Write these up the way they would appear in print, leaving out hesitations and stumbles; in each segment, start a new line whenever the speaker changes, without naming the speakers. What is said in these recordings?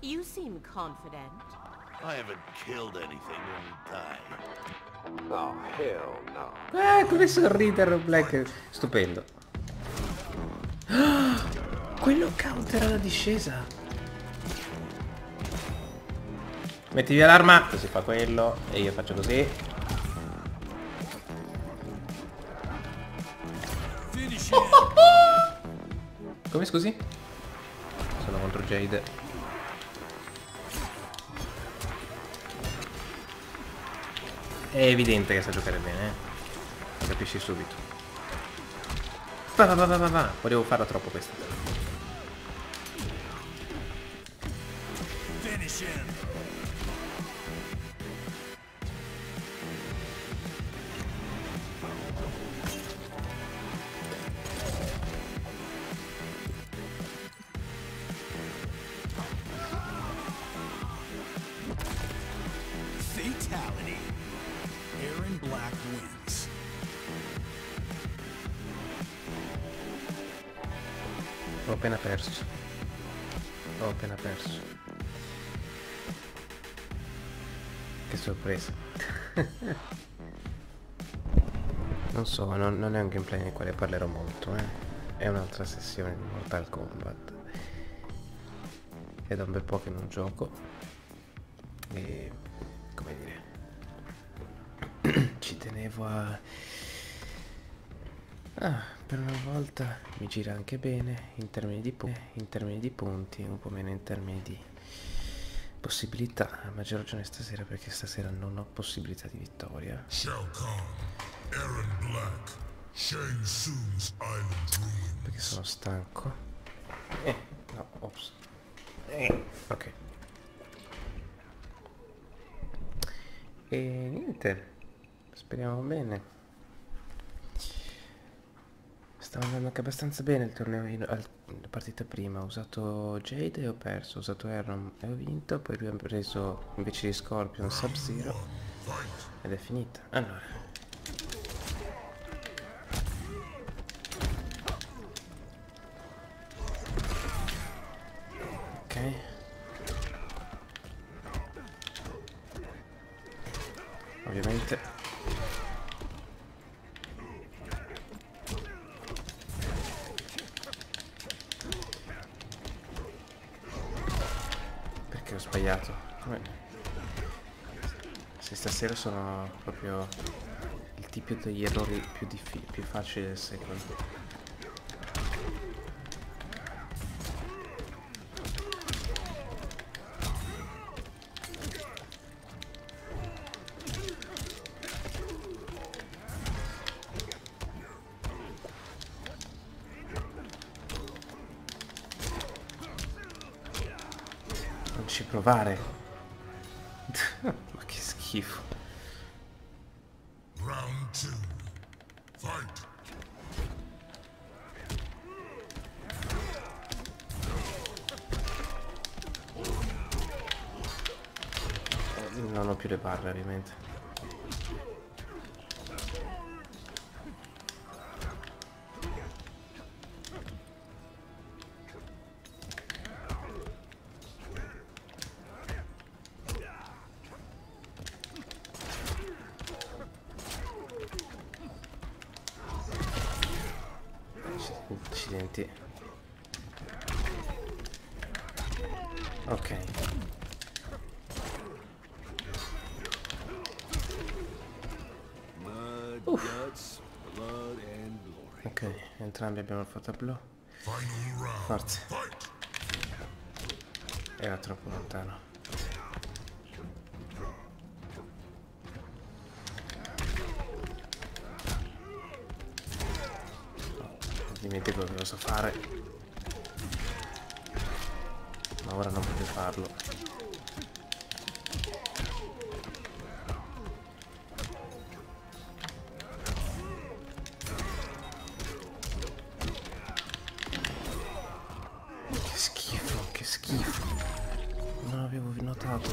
You seem confident.
I haven't killed anything in time.
Oh, hell no.
Come sorride Rogue Black. Stupendo. Quello countera la discesa. Metti via l'arma. Così fa quello. E io faccio così. Come scusi? Sono contro Jade. È evidente che sa giocare bene, Lo capisci subito. Va. Volevo farla troppo questa.
Finish him. Fatality. Aaron Black wins.
Ho appena perso. Che sorpresa. Non so, non è un gameplay nel quale parlerò molto, È un'altra sessione di Mortal Kombat. È da un bel po' che non gioco. E come dire, ci tenevo a... per una volta mi gira anche bene in termini di punti, un po' meno in termini di possibilità. A maggior ragione stasera, perché stasera non ho possibilità di vittoria.
Shao Kahn, Aaron Black, Shang Tsung's Island ruins.
Perché sono stanco. No, ops. Ok. E niente, speriamo bene. Stava andando anche abbastanza bene il torneo, la partita prima. Ho usato Jade e ho perso, ho usato Aaron e ho vinto. Poi abbiamo preso invece di Scorpion Sub-Zero ed è finita. Allora, ok. Ovviamente perché ho sbagliato. Se stasera sono proprio il tipo degli errori più facili del secolo. Non ci provare. Ma che schifo.
Round 2. Fight.
Non ho più le barre, ovviamente. Accidenti. Ok. Ok, entrambi abbiamo il fatablo.
Final round.
Forza.
Fight.
Era troppo lontano. Dimentico che lo so fare. Ma ora non potevo farlo. Che schifo. Non avevo notato.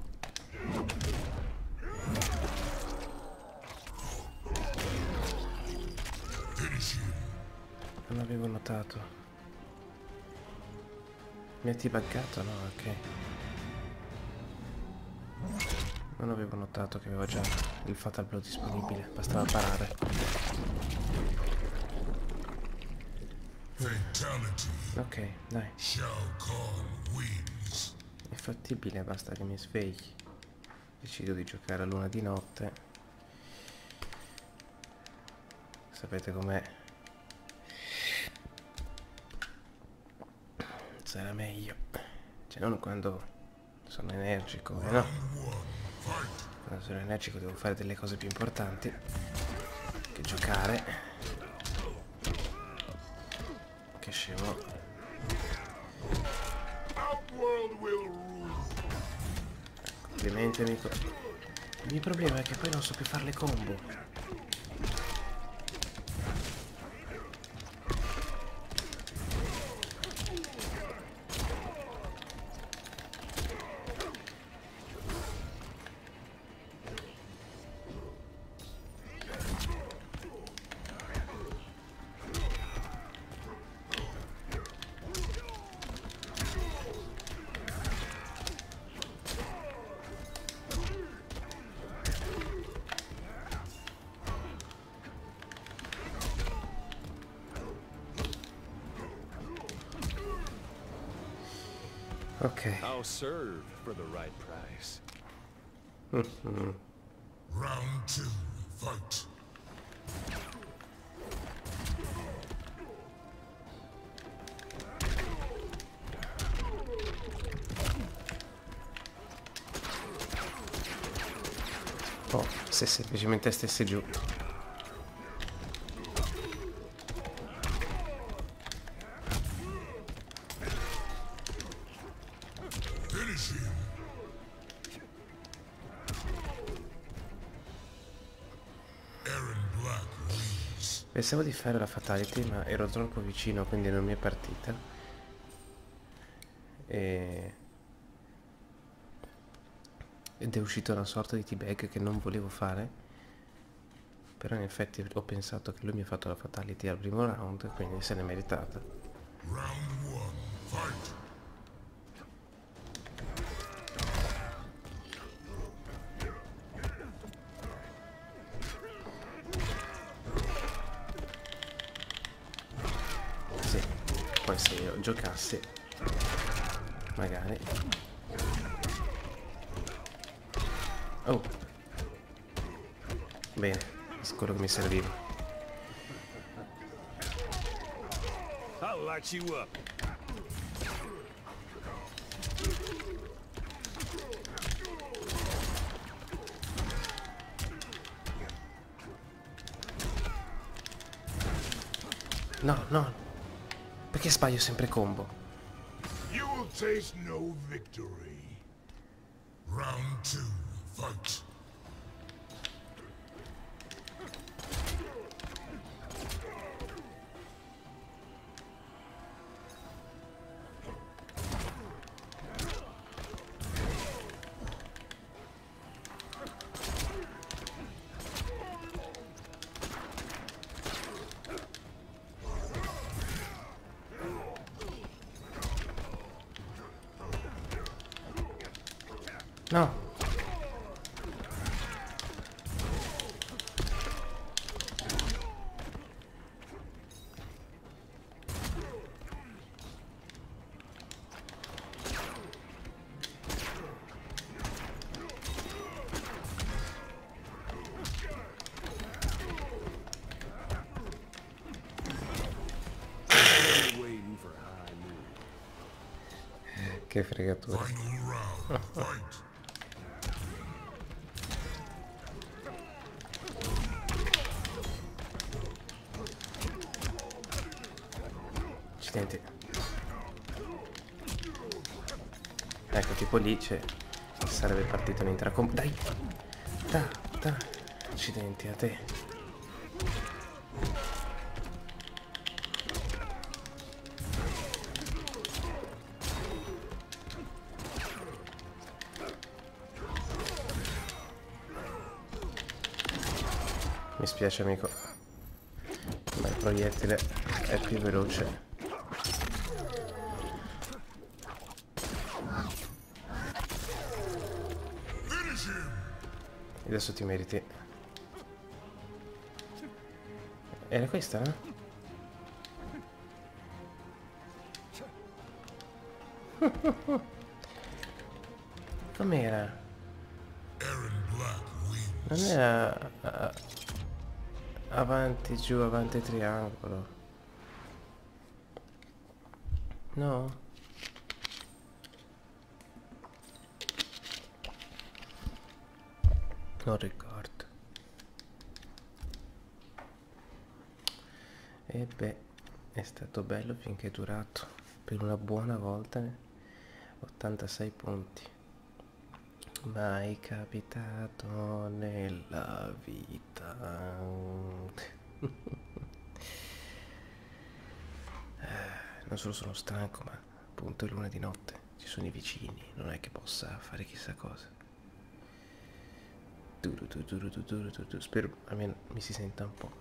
Non avevo notato. Mi ha debuggato? No, ok. Non avevo notato che aveva già il Fatal Blow disponibile, bastava parare.
Fatality.
Ok, dai.
Shao Kahn wins.
È fattibile, basta che mi svegli. Decido di giocare a luna di notte. Sapete com'è? Sarà meglio. Cioè non quando sono energico, no?
Round 1. Fight.
Quando sono energico devo fare delle cose più importanti che giocare. Che scemo.
Outworld will rule.
Complimenti amico. Il mio problema è che poi non so più fare le combo. Ok.
I'll serve for the right price.
Round 2. Fight.
Oh, se semplicemente stesse giù.
Finish him. Aaron Black wins.
Pensavo di fare la fatality, ma ero troppo vicino, quindi non mi è partita. Ed è uscita una sorta di teabag che non volevo fare. Però in effetti ho pensato che lui mi ha fatto la fatality al primo round, quindi se l'è meritata.
Round 1. Fight.
Sì, poi se io giocassi, magari. Oh, bene, sicuro che mi serviva.
I'll light you up.
No, no, perché sbaglio sempre combo?
You will taste no victory.
Round 2. Fight.
No.
Waiting for high noon.
Che fregatura.
Final round. Fight.
Accidenti. Ecco, tipo lì c'è. Sarebbe partito un'intera combo. Dai! Da. Accidenti a te. Mi spiace amico, ma il proiettile è più veloce.
Finish him.
Adesso ti meriti. Era questa, no? Com'era?
Aaron Black wins.
Non era avanti, giù, avanti, triangolo. No? Non ricordo. E beh, è stato bello finché è durato. Per una buona volta 86 punti. Mai capitato nella vita. Non solo sono stanco, ma appunto è l'una di notte. Ci sono i vicini, non è che possa fare chissà cosa. Spero almeno mi si senta un po'.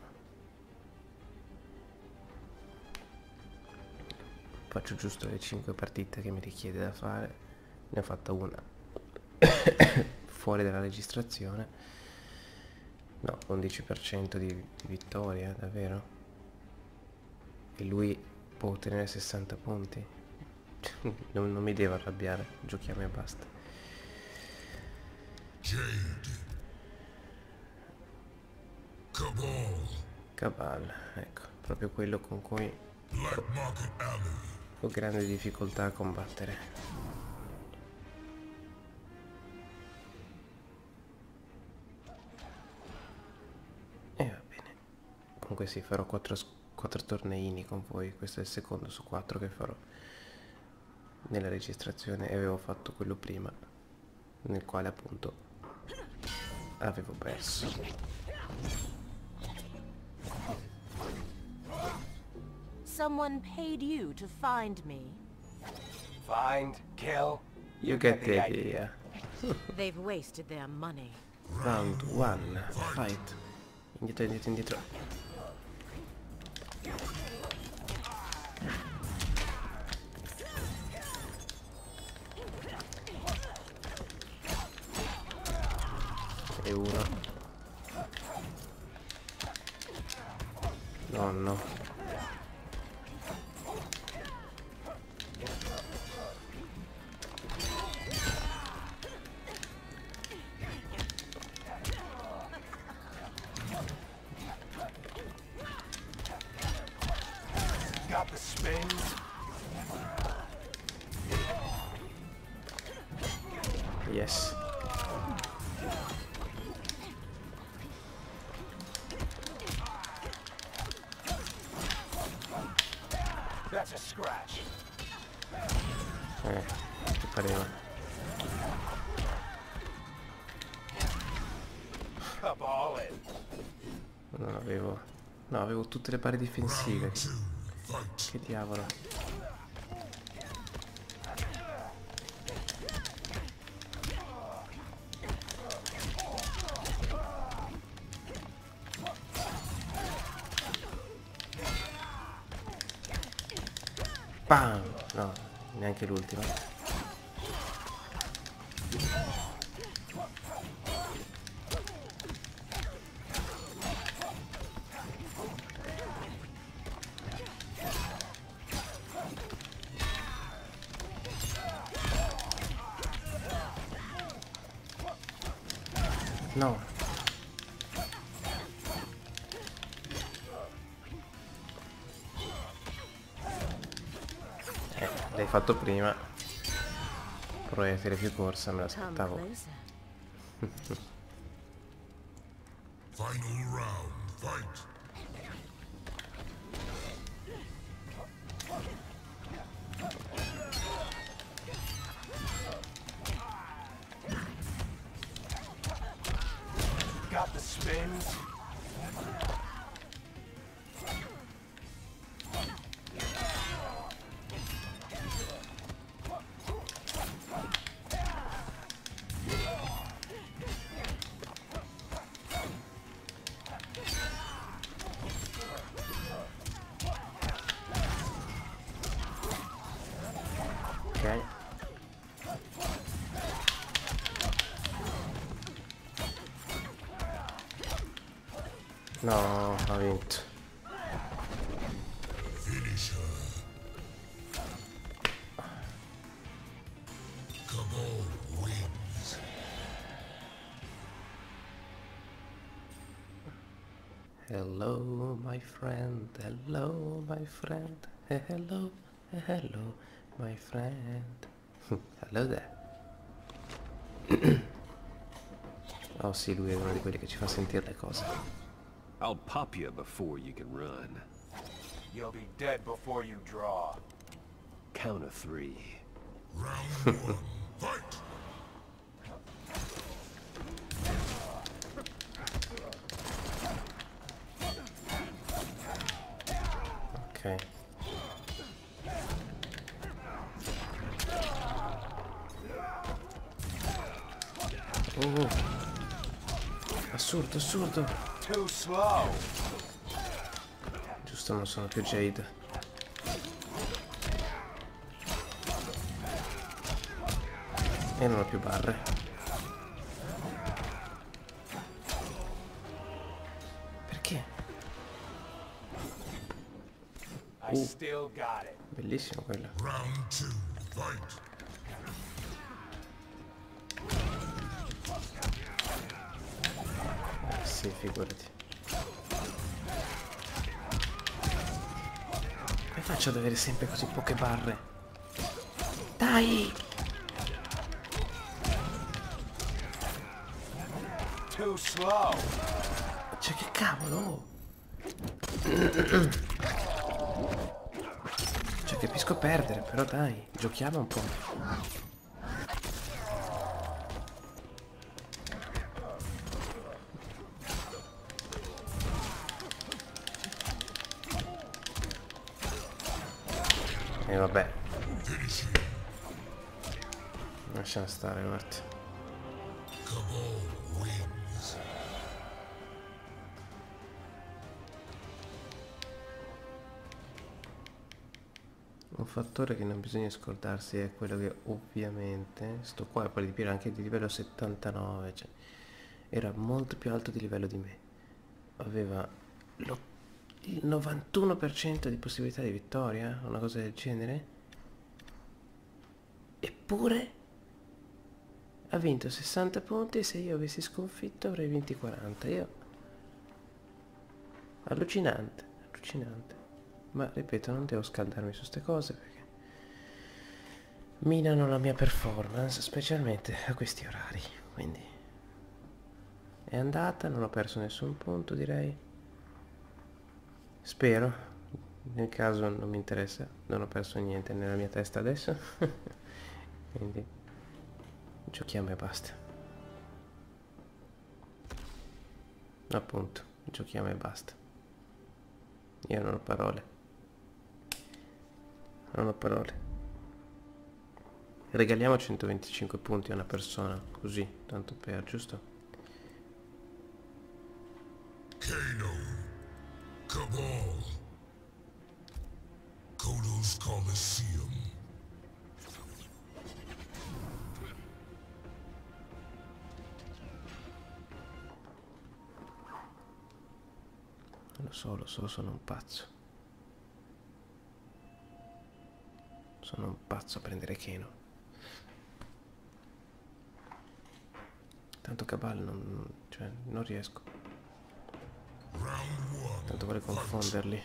Faccio giusto le 5 partite che mi richiede da fare. Ne ho fatta una fuori dalla registrazione. No, 11% di vittoria, davvero? E lui può ottenere 60 punti. non mi devo arrabbiare, giochiamo e basta.
Jade.
Cabal, ecco, proprio quello con cui
Black Market Alley.
ho grande difficoltà a combattere. E va bene. Comunque sì, farò 4 torneini con voi. Questo è il secondo su 4 che farò nella registrazione, e avevo fatto quello prima nel quale appunto avevo perso.
Someone paid you to find me.
Find, kill.
You get the idea.
They've wasted their money.
Round 1, fight. Indietro, indietro, indietro. E uno. Nonno.
Got the spins.
Yes.
That's a scratch.
Che pareva.
Cabal it.
Non avevo. No, avevo tutte le pari difensive.
Round 2. Fight.
Che diavolo. Bam! No, neanche l'ultima. No. L'hai fatto prima. Proiettile più corsa, me
Come
l'aspettavo.
closer.
Final round. Fight.
Got the spins.
Ok. No, ha vinto.
Finish her. Cabal wins.
Hello, my friend. Hello, my friend. Hello, hello, my friend. Hello there. Oh sì, lui è uno di quelli che ci fa sentire le cose.
I'll pop you before you can run.
You'll be dead before you draw.
Count of 3.
Round 1. Fight!
Ok. Assurdo, assurdo.
Too slow.
Giusto, non sono più Jade. E non ho più barre. Perché?
I still got it.
Bellissimo quello.
Round 2. Fight!
Sì, figurati. Come faccio ad avere sempre così poche barre? Dai!
Too slow.
Cioè, che cavolo! Cioè, capisco perdere, però dai, giochiamo un po'. E vabbè. Lasciamo stare, guarda.
Cabal wins.
Un fattore che non bisogna scordarsi è quello che ovviamente sto qua è quello di Piero anche di livello 79, cioè era molto più alto di livello di me, aveva il 91% di possibilità di vittoria, una cosa del genere, eppure ha vinto 60 punti e se io avessi sconfitto avrei vinti 40. Io allucinante, allucinante. Ma ripeto, non devo scaldarmi su ste cose perché minano la mia performance, specialmente a questi orari. Quindi è andata, non ho perso nessun punto, direi. Spero, nel caso non mi interessa, non ho perso niente nella mia testa adesso. Quindi giochiamo e basta. Appunto, giochiamo e basta. Io non ho parole. Non ho parole. Regaliamo 125 punti a una persona, così, tanto per, giusto?
Kano. Cabal. Kodos Coliseum.
Lo so, sono un pazzo. Sono un pazzo a prendere Kano. Tanto Cabal non riesco.
Round 1.
Tanto vuole confonderli.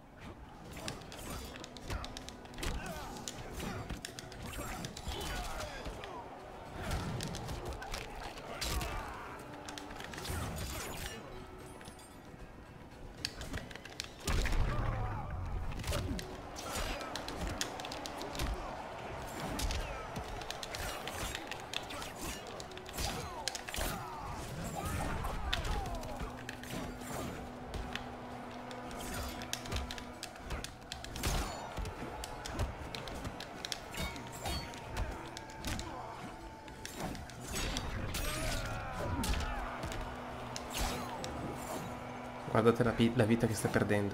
Guardate la vita che sta perdendo.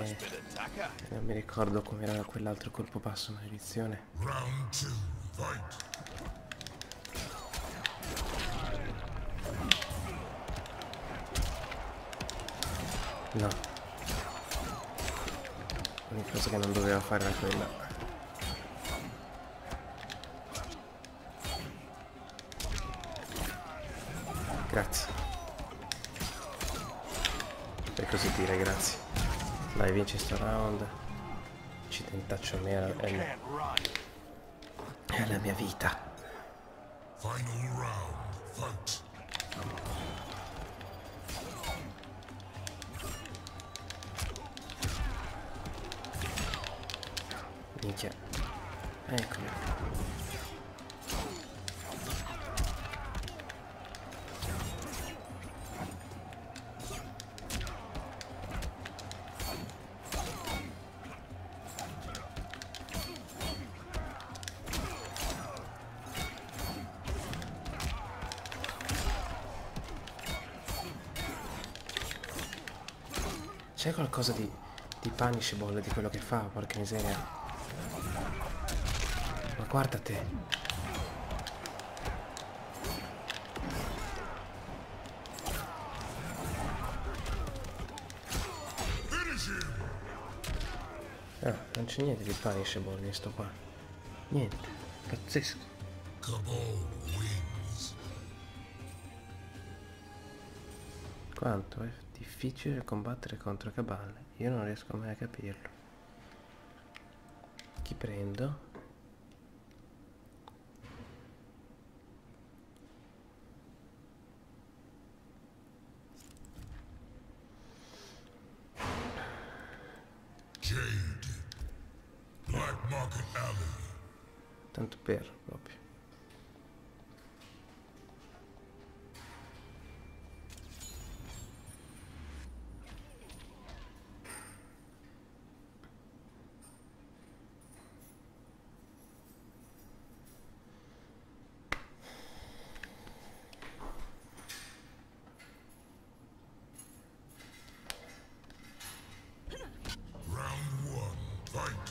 Non mi ricordo com'era quell'altro colpo basso, maledizione.
Round 2, fight.
No. L'unica cosa che non doveva fare era quella. Grazie. Per così dire, grazie. Dai, vinci sto round. Accidentaccio a me, è la mia vita.
Final round, fight.
Minchia. Eccomi. C'è qualcosa di punishable di quello che fa, porca miseria. Ma guarda te. Ah, non c'è niente di punishable in sto qua. Niente. Pazzesco.
Cabal wins.
Quanto è difficile combattere contro Cabal. Io non riesco mai a capirlo. Chi prendo?
Jade. Black Market Alley.
Tanto per, proprio.
Round 1, fight.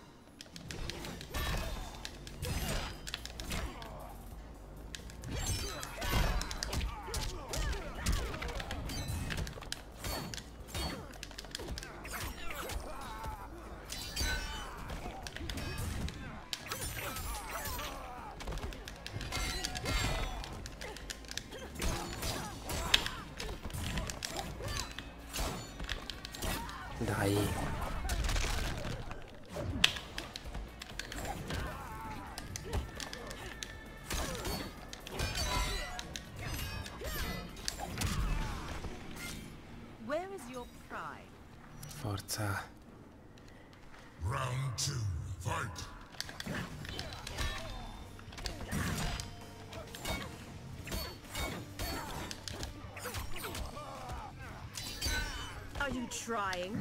Dai.
Where is your pride?
Forza.
Round 2, fight.
Are you trying?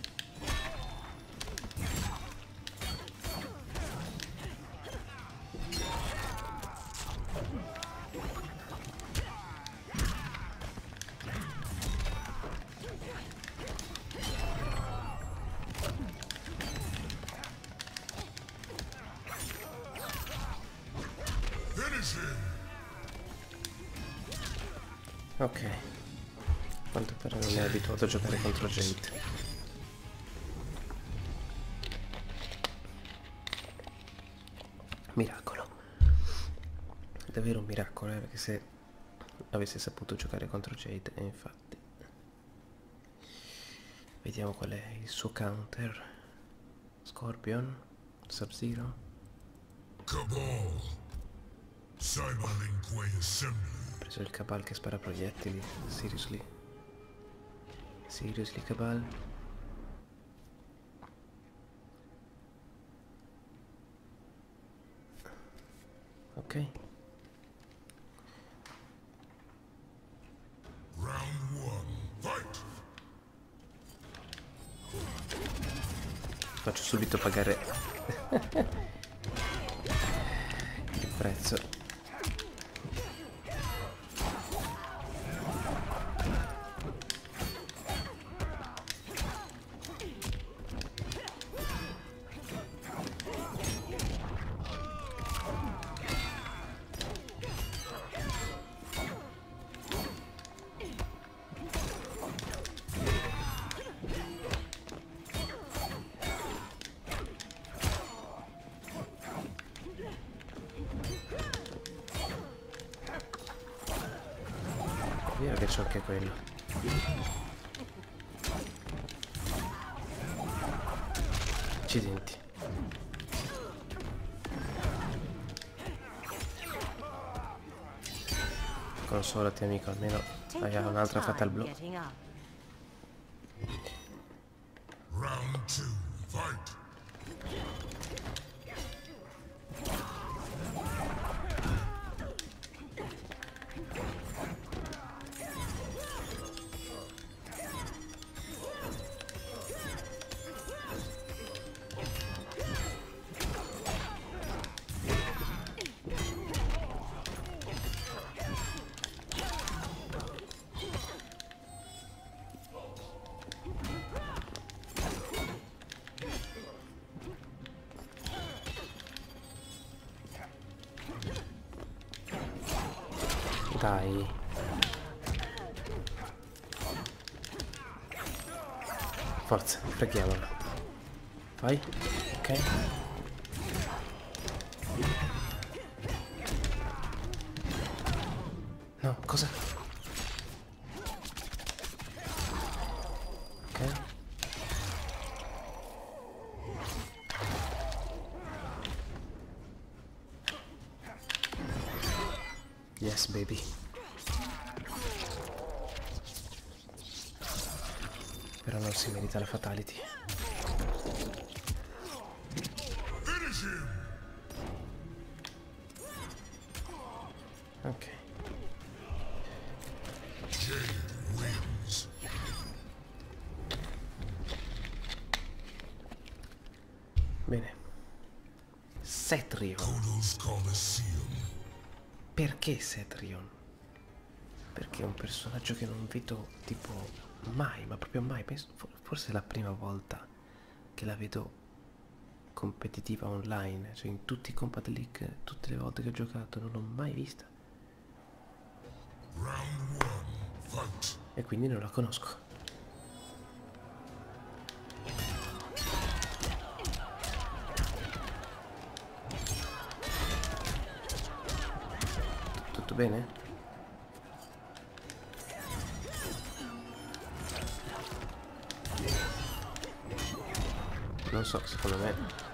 Finish him.
Ok. Quanto però non è abituato a giocare contro Jade. Miracolo. È davvero un miracolo, perché se avessi saputo giocare contro Jade, e infatti. Vediamo qual è il suo counter. Scorpion, Sub-Zero.
Cabal. Cyberlink Assembly.
Ho preso il Cabal che spara proiettili. Seriously. Seriously, Cabal. Ok.
Round 1, fight.
Faccio subito pagare il prezzo. c'ho anche quello. Accidenti. Consolati amico, almeno hai un'altra fatal blow.
Getting up.
Round 2, fight!
Dai. Forza, preghiamola. Vai. Ok. No, cosa? Ok. Yes, baby. Però non si merita la fatality.
Finish him!
Ok.
Jade wins.
Bene. Cetrion.
Kodos Coliseum.
Perché Cetrion? Perché è un personaggio che non vedo tipo mai, ma proprio mai. Penso, forse è la prima volta che la vedo competitiva online. Cioè in tutti i Combat League, tutte le volte che ho giocato, non l'ho mai vista.
Round 1, fight!
E quindi non la conosco. Tutto bene? Non so, secondo me.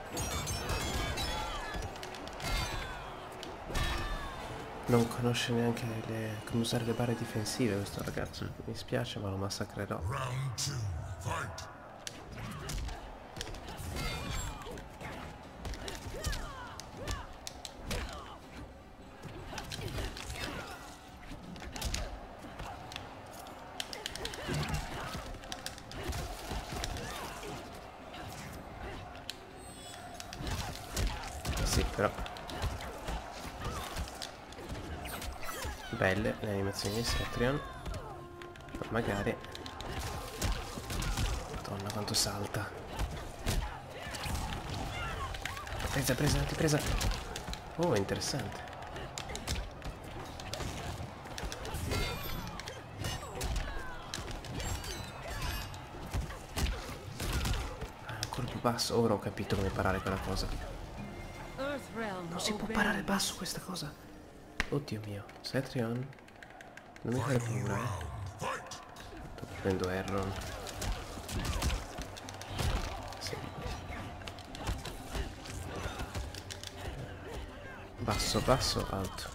Non conosce neanche come usare le barre difensive questo ragazzo. Mi spiace, ma lo massacrerò.
Round 2, fight!
Sì, però. Belle le animazioni di Cetrion. Ma magari. Madonna quanto salta. Presa, presa, antipresa. Oh, interessante. Ancora più basso. Ora ho capito come parare quella cosa.
Earthrealm
Non si può
obeys.
parare basso questa cosa. Oddio mio. Cetrion. Non mi fare paura, eh.
Fight!
Sto prendendo Erron. Sì. Basso, basso, alto.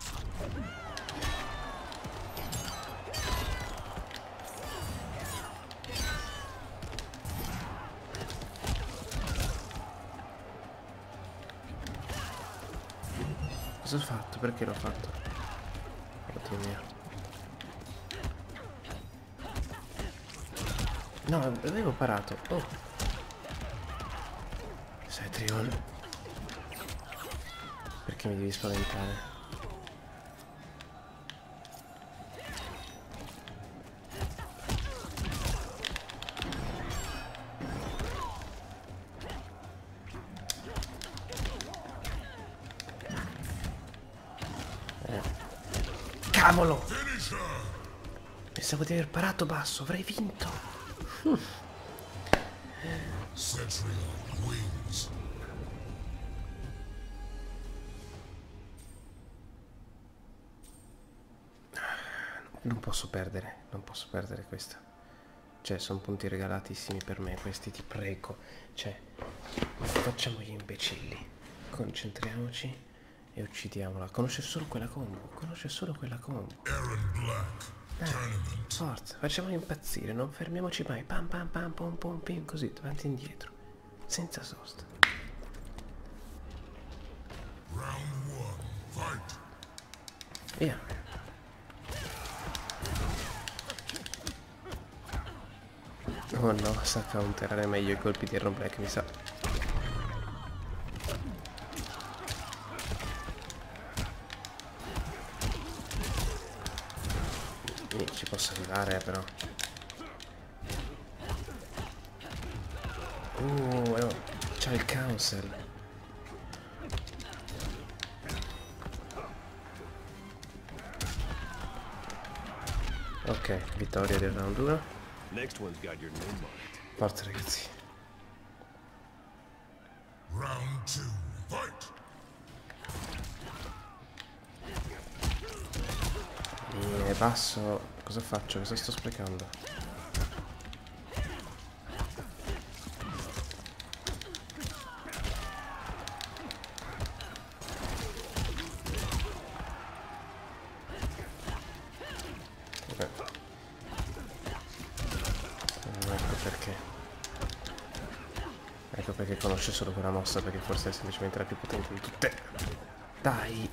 Cosa ho fatto? Perché l'ho fatto? Oddio mio. No, avevo parato. Oh. Cetrion. Perché mi devi spaventare? Cavolo!
Finish her!
Pensavo di aver parato basso, avrei vinto.
Cetrion wins.
Non Non posso perdere questa. Cioè, sono punti regalatissimi per me questi, ti prego. Cioè, facciamo gli imbecilli. Concentriamoci e uccidiamola. Conosce solo quella combo.
Aaron Black. Tournament.
Forza, facciamolo impazzire, non fermiamoci mai. Pam pam pam pom pom pim, così, avanti e indietro. Senza sosta.
Round 1. Fight.
Via. Oh no, sa counterare meglio i colpi di Aaron Black, mi sa. Ci posso arrivare però. C'ha il counsel. Ok, vittoria del round 1.
Next one's got your name on it.
Forza ragazzi.
Round 2. Fight.
Passo. Cosa faccio? Cosa sto sprecando? Ecco perché conosce solo quella mossa, perché forse è semplicemente la più potente di tutte. Dai!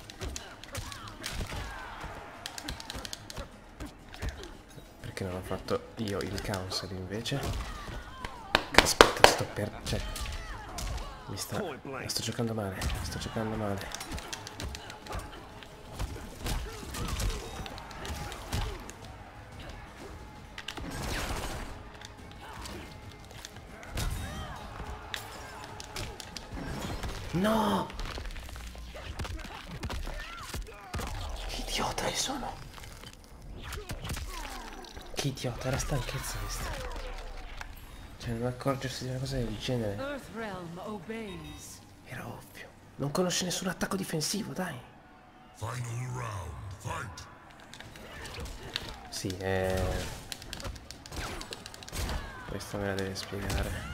Perché non ho fatto io il counsel invece? Aspetta, sto per... cioè... sto giocando male, No! Che idiota io sono! Che idiota, era stanchezza questa. Cioè, non accorgersi di una cosa del genere.
Earthrealm obeys.
Era ovvio. Non conosce nessun attacco difensivo, dai.
Final round. Fight.
Sì, questa me la deve spiegare.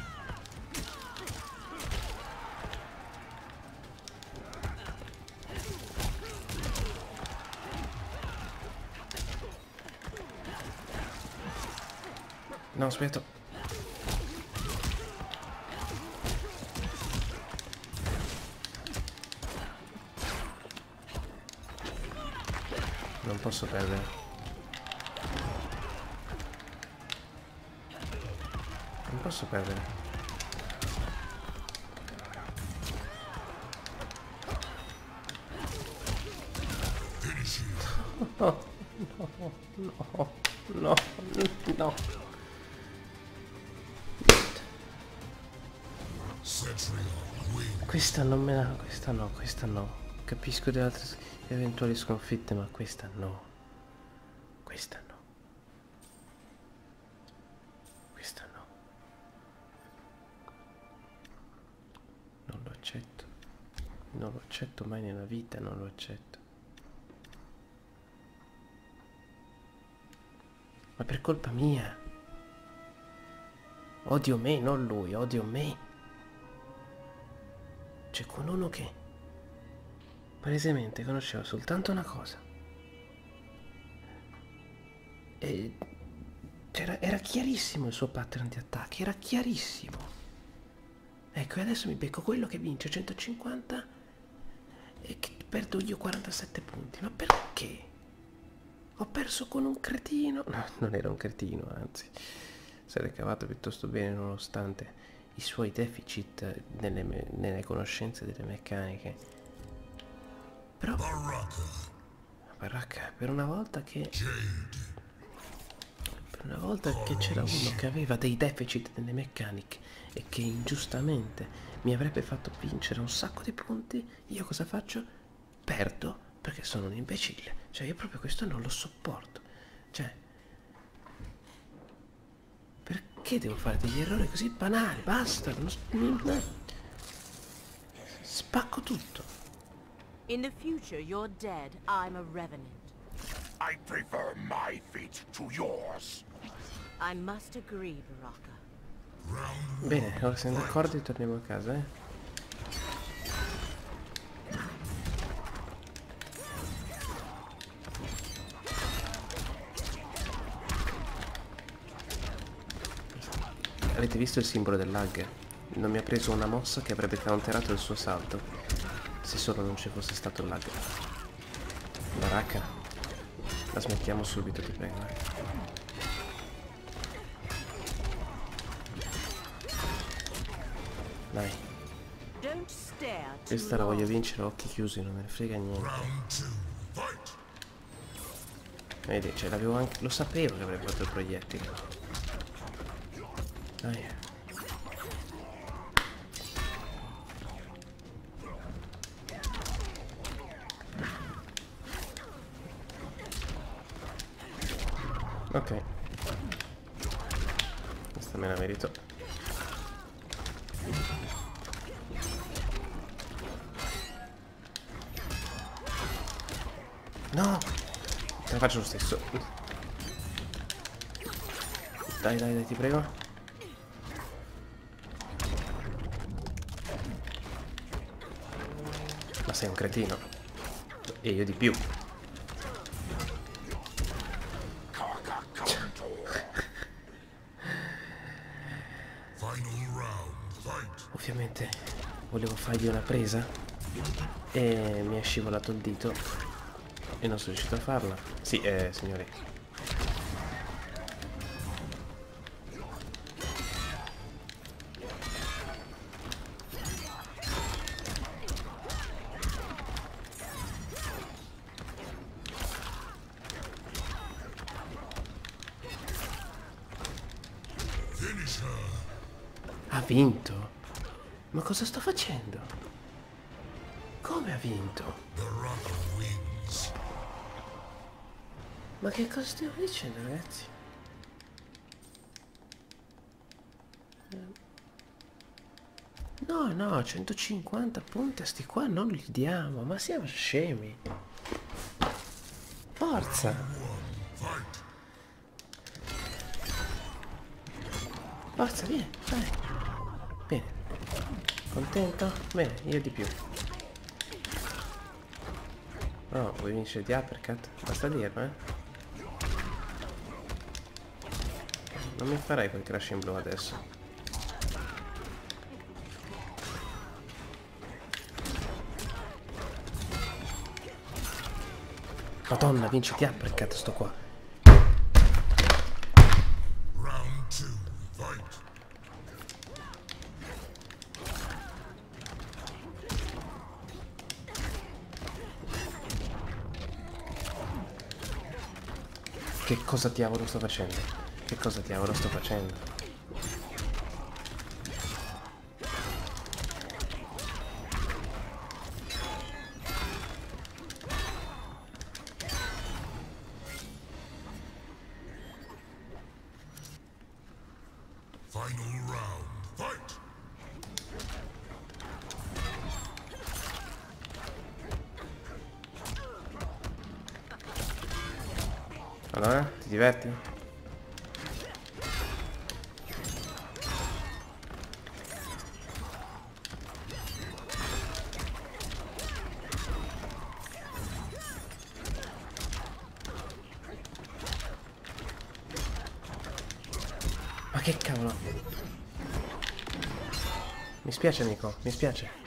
No, aspetta. Non posso perdere. Non posso perdere.
Finish it.
No, no, no, no. Questa non me la... questa no. Capisco le altre eventuali sconfitte, ma questa no. Questa no. Questa no. Non lo accetto. Non lo accetto mai nella vita, non lo accetto. Ma per colpa mia. Odio me, non lui, odio me. C'è qualcuno che palesemente conosceva soltanto una cosa. E era chiarissimo il suo pattern di attacchi, era chiarissimo. Ecco, e adesso mi becco quello che vince 150 e che perdo io 47 punti. Ma perché? Ho perso con un cretino. No, non era un cretino, anzi. Si era cavato piuttosto bene nonostante i suoi deficit nelle conoscenze delle meccaniche. Però Baraka, per una volta che c'era uno che aveva dei deficit nelle meccaniche e che ingiustamente mi avrebbe fatto vincere un sacco di punti, io cosa faccio? Perdo perché sono un imbecille. Cioè io proprio questo non lo sopporto. Cioè, perché devo fare degli errori così banali? Basta, spacco tutto.
In the future, you're dead. I'm a revenant.
I prefer my feet to yours.
I must agree, Baraka.
Round
Bene, ora siamo d'accordo e torniamo a casa, eh. Avete visto il simbolo del lag? Non mi ha preso una mossa che avrebbe counterato il suo salto, se solo non ci fosse stato il lag. Baraka, la smettiamo subito, ti prego. Dai,
Don't stare too
questa la voglio
long.
vincere a occhi chiusi, non me ne frega niente.
round 2. Fight.
Vedi, cioè l'avevo anche... lo sapevo che avrebbe fatto il proiettile. Dai. Ok. Questa me la merito. No! Te la faccio lo stesso. Dai, dai, dai, ti prego. Ma sei un cretino. E io di più.
Final round. Fight.
Ovviamente volevo fargli una presa e mi è scivolato il dito e non sono riuscito a farla. Sì, signori.
Finish her.
Ha vinto? Ma cosa sto facendo? Come ha vinto?
Baraka wins.
Ma che cosa stiamo dicendo, ragazzi? No, no, 150 punti a sti qua non li diamo, ma siamo scemi. Forza!
Fight.
Forza, vieni, vai. Bene. Contento? Bene, io di più. No, vuoi vincere di uppercut? Basta dirlo, eh. Non mi farai quel crash in blu adesso. Madonna, vinci di uppercut sto qua.
Round 2. Fight.
Che cosa diavolo sto facendo? Che cosa diavolo sto facendo?
Final round. Fight.
Allora, ti diverti? Ma che cavolo? Mi spiace, amico, mi spiace.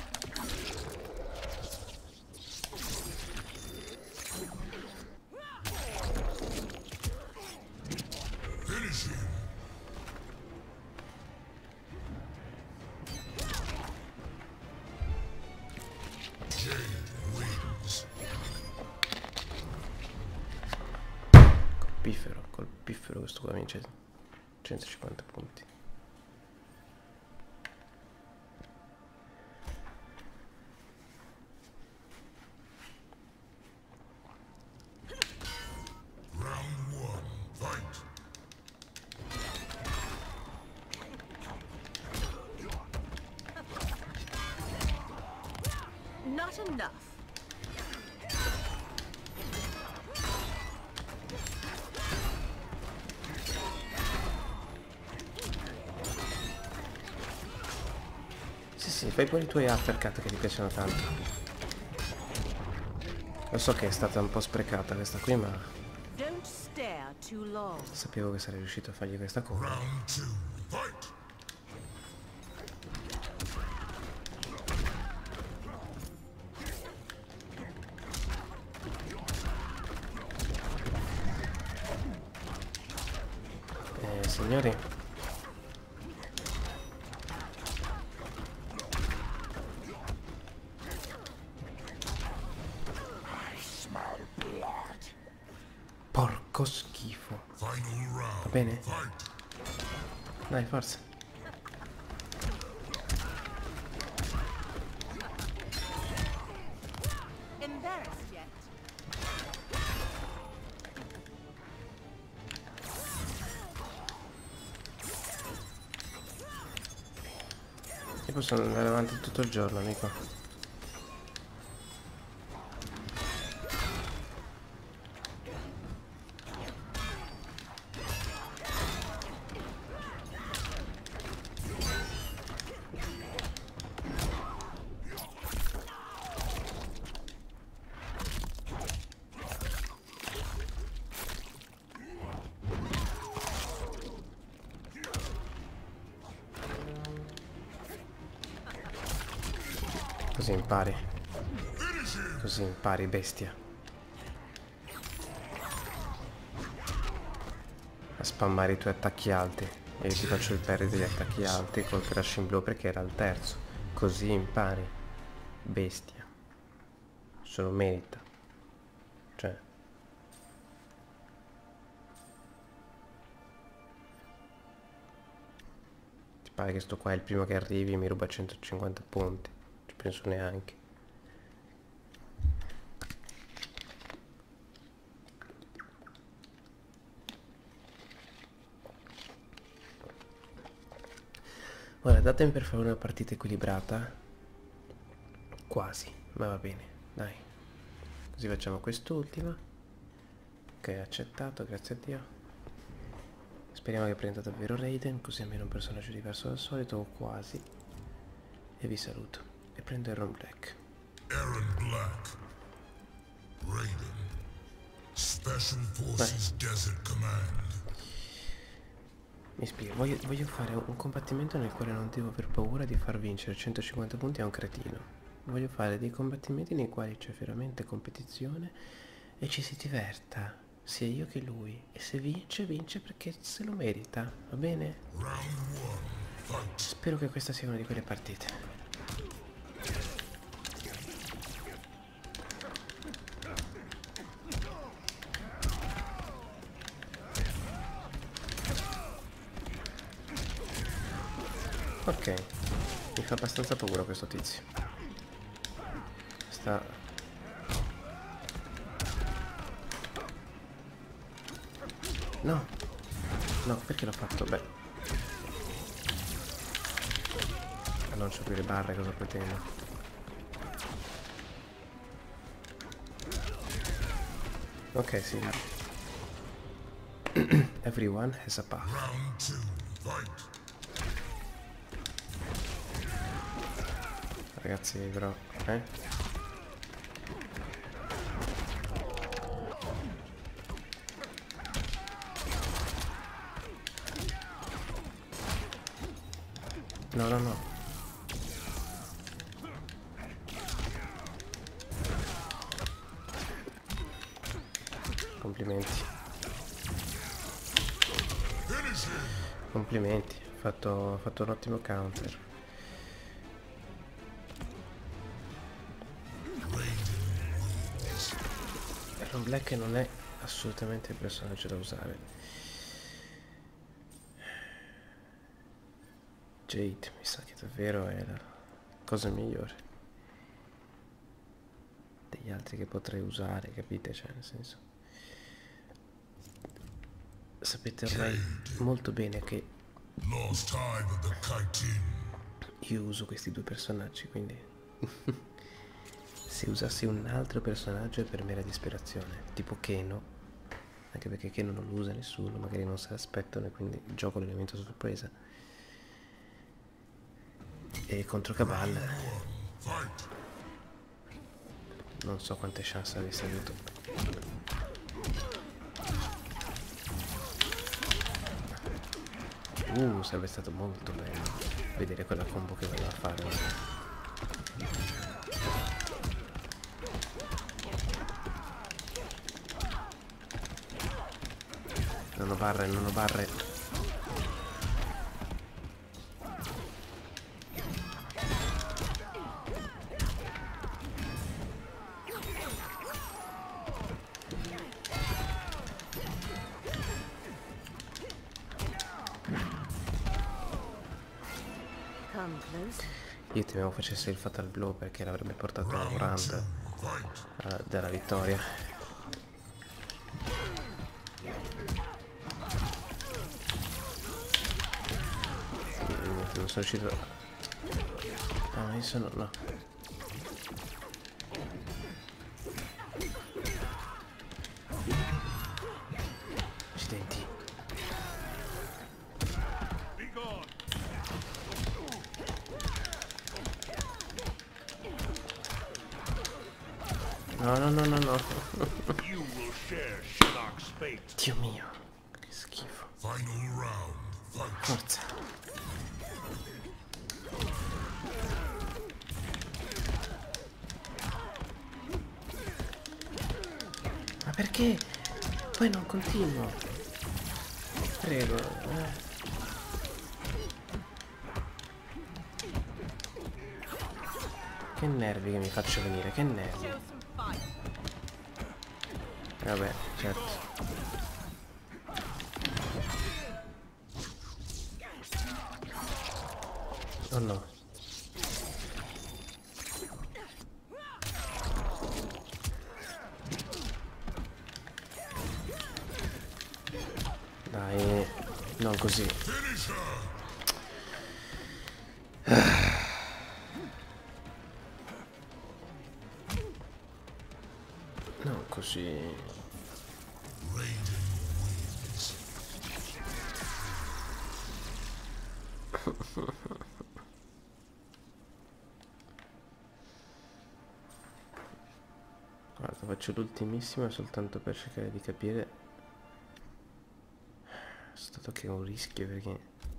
Finish him. Jade wins.
Colpifero questo qua vince 150 punti.
Round 1. Fight.
Not enough.
sì, fai pure i tuoi uppercut che ti piacciono tanto. Lo so che è stata un po' sprecata questa qui, ma
Don't stare too long.
sapevo che sarei riuscito a fargli questa cosa.
Round 2, fight!
Signori, porco schifo.
Final
Va
round,
bene?
fight!
Dai, forza.
Embarrassed yet?
Io posso andare avanti tutto il giorno, amico. Così impari. Così impari, bestia. A spammare i tuoi attacchi alti. E io ti faccio il parry degli attacchi alti col crashing blow perché era il terzo. Così impari. Bestia. Se lo merita. Cioè. Ti pare che sto qua è il primo che arrivi e mi ruba 150 punti. Ci penso neanche. Ora datemi per fare una partita equilibrata. Quasi, ma va bene, dai. Così facciamo quest'ultima. Ok, accettato, grazie a Dio. Speriamo che prenda davvero Raiden, così almeno un personaggio diverso dal solito, o quasi. E vi saluto. E prendo Aaron Black.
Aaron Black. Raiden. Special Forces Desert Command.
Mi spiego, voglio fare un combattimento nel quale non devo aver paura di far vincere 150 punti a un cretino. Voglio fare dei combattimenti nei quali c'è veramente competizione e ci si diverta, sia io che lui. E se vince, vince perché se lo merita, va bene?
Round 1, fight!
Spero che questa sia una di quelle partite. Ok, mi fa abbastanza paura questo tizio. No, no, perché l'ho fatto? Beh, non c'ho più le barre, cosa pretendo? Ok, sì. Everyone has a path.
Round 2, fight!
Ragazzi, però, No, no, no. Complimenti. Complimenti, ha fatto un ottimo counter. Aaron Black non è assolutamente il personaggio da usare. Jade mi sa che davvero è la cosa migliore degli altri che potrei usare, capite? Cioè, nel senso, sapete ormai molto bene che
Lost Hive of the Chitin.
io uso questi due personaggi, quindi se usassi un altro personaggio è per mera disperazione, tipo Keno, anche perché Keno non lo usa nessuno, magari non se l'aspettano e quindi gioco l'elemento sorpresa. E contro Cabal non so quante chance avesse avuto. Sarebbe stato molto bello vedere quella combo che voleva fare. Non ho barre, non ho barre.
Come closer.
Io temevo facesse il fatal blow perché l'avrebbe portato a un round della vittoria. Non sono riuscito a... io sono... no. Accidenti. No, no, no, no, no. Dio mio, che schifo. Forza. Ma perché? Poi non continuo. Prego. Che nervi che mi faccio venire, che nervi. Vabbè, certo. Oh no. Dai, non così. Non così. Guarda, faccio l'ultimissima soltanto per cercare di capire. È stato che un rischio perché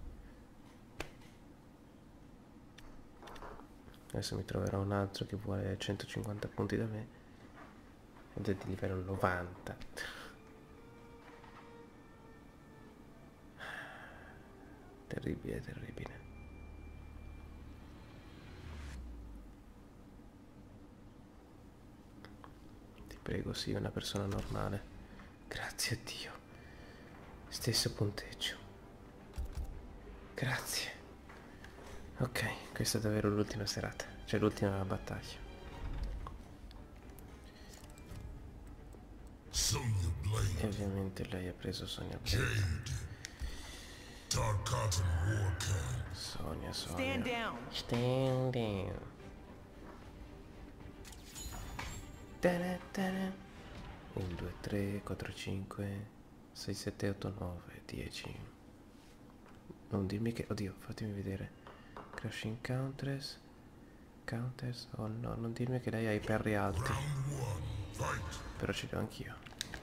adesso mi troverò un altro che vuole 150 punti da me ed è di livello 90. Terribile, terribile. Ti prego, sii una persona normale. Grazie a Dio. Stesso punteggio. Grazie. Ok, questa è davvero l'ultima serata. Cioè l'ultima battaglia. E ovviamente lei ha preso Sonya Blade. Sonia.
Stand down.
Stand down. 1, 2, 3, 4, 5, 6, 7, 8, 9, 10. Non dirmi che... Oddio, fatemi vedere. Crashing counters. Counters. Oh no, non dirmi che lei ha i perri alti. Però ce li ho anch'io.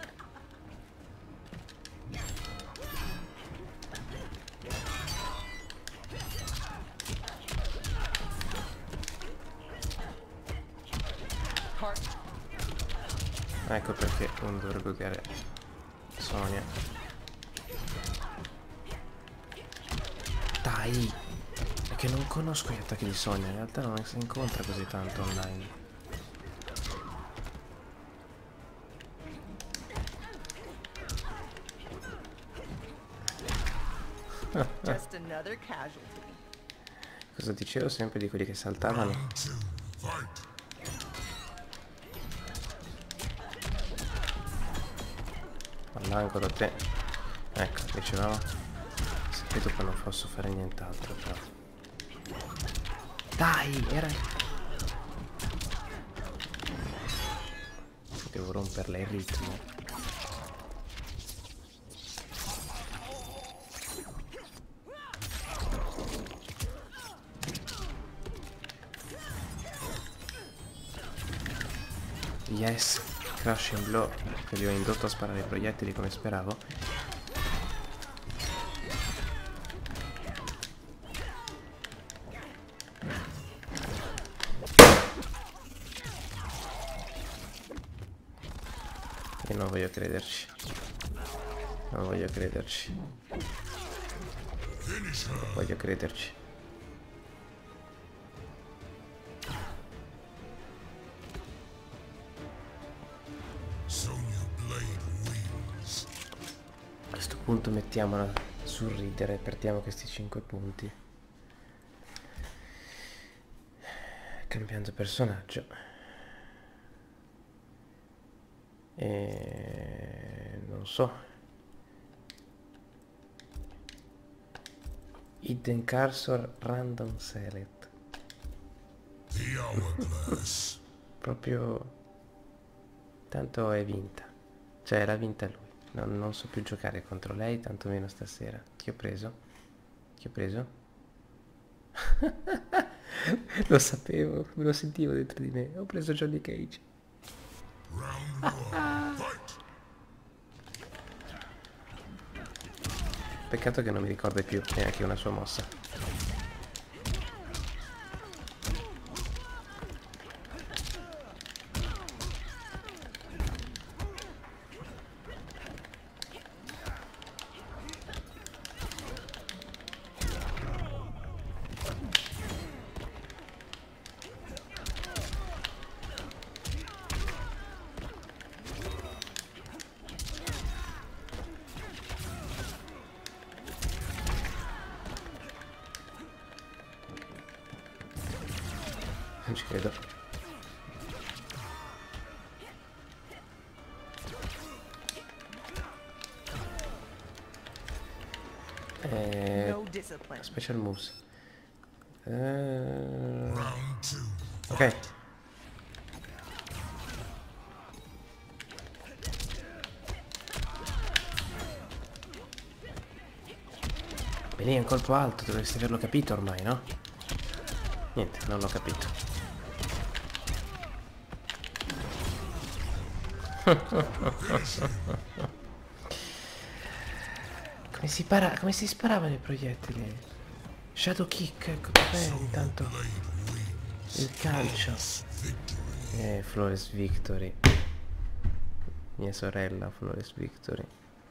Ecco perché non dovrebbe odiare Sonia. Dai! È che non conosco gli attacchi di Sonia, in realtà non si incontra così tanto online.
Just another casualty.
Cosa dicevo sempre di quelli che saltavano? All'angolo te. Ecco, dicevamo. Se dopo non posso fare nient'altro però. Dai, era... Devo romperle il ritmo. Yes, crushing blow, che li ho indotto a sparare i proiettili come speravo. E non voglio crederci. Non voglio crederci. Non voglio crederci. A questo punto mettiamola sul ridere e perdiamo questi 5 punti. Cambiando personaggio. E non so. Hidden Cursor Random Select.
The hourglass.
Proprio. Tanto è vinta. Cioè l'ha vinta lui. Non so più giocare contro lei, tantomeno stasera. Chi ho preso? Chi ho preso? Lo sapevo, me lo sentivo dentro di me. Ho preso Johnny Cage.
Round one. Fight.
Peccato che non mi ricorda più neanche una sua mossa. Non ci credo.
No discipline.
Special moves.
Round two.
Ok. Beh, lì è un colpo alto, dovresti averlo capito ormai, no? Niente, non l'ho capito. Come si sparavano i proiettili? Shadow kick, ecco dov'è intanto il calcio. Flawless Victory. Mia sorella Flawless Victory.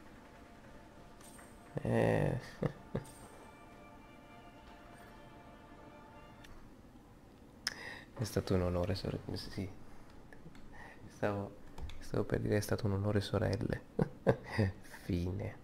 È stato un onore, sì. Stavo per dire è stato un onore sorelle. Fine.